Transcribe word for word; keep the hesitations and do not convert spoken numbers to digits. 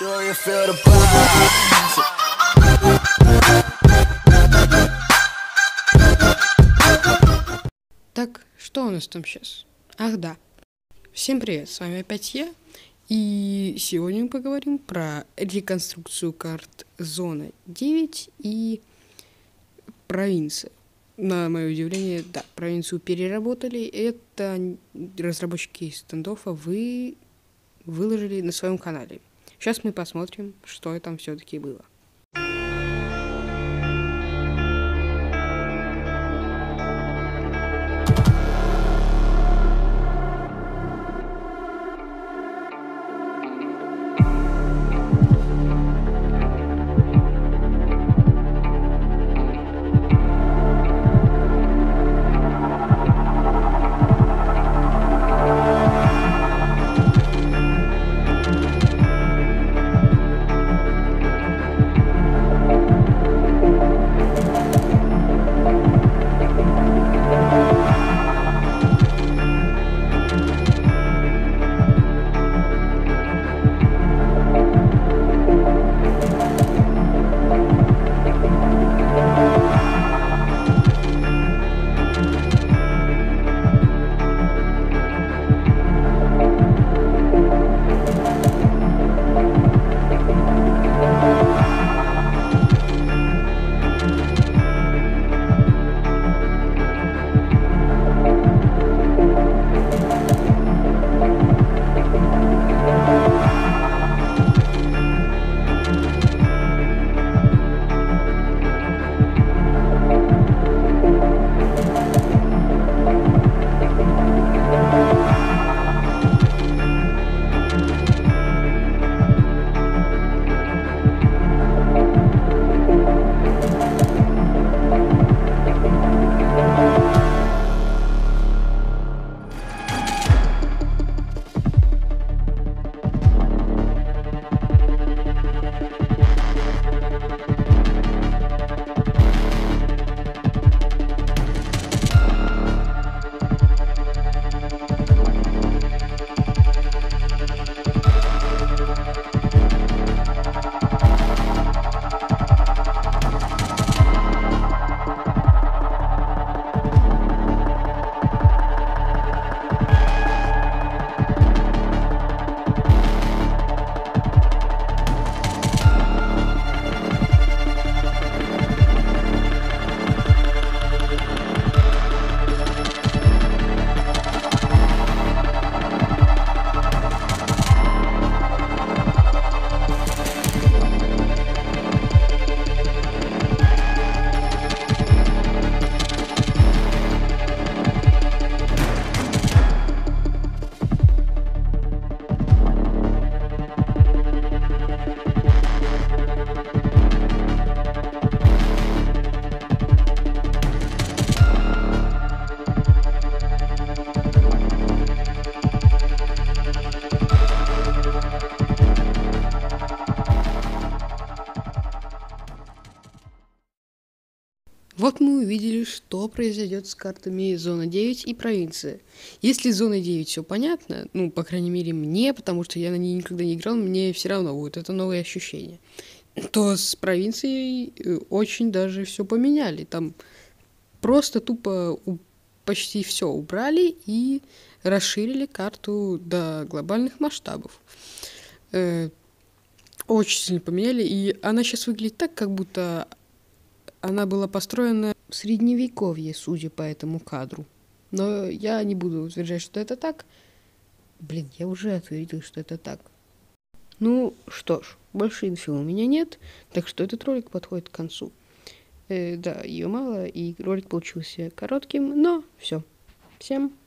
Так, что у нас там сейчас? Ах да. Всем привет, с вами опять я. И сегодня мы поговорим про реконструкцию карт Зона девять и провинции. На мое удивление, да, провинцию переработали. Это разработчики стендоффа вы выложили на своем канале. Сейчас мы посмотрим, что там все-таки было. Вот мы увидели, что произойдет с картами Зона девять и провинция. Если Зона девять все понятно, ну, по крайней мере, мне, потому что я на ней никогда не играл, мне все равно будет это новое ощущение, то с провинцией очень даже все поменяли. Там просто тупо почти все убрали и расширили карту до глобальных масштабов. Э, очень сильно поменяли, и она сейчас выглядит так, как будто она была построена в средневековье, судя по этому кадру. Но я не буду утверждать, что это так. Блин, я уже ответил, что это так. Ну что ж, больше инфы у меня нет, так что этот ролик подходит к концу. Э, да, ее мало, и ролик получился коротким, но все. Всем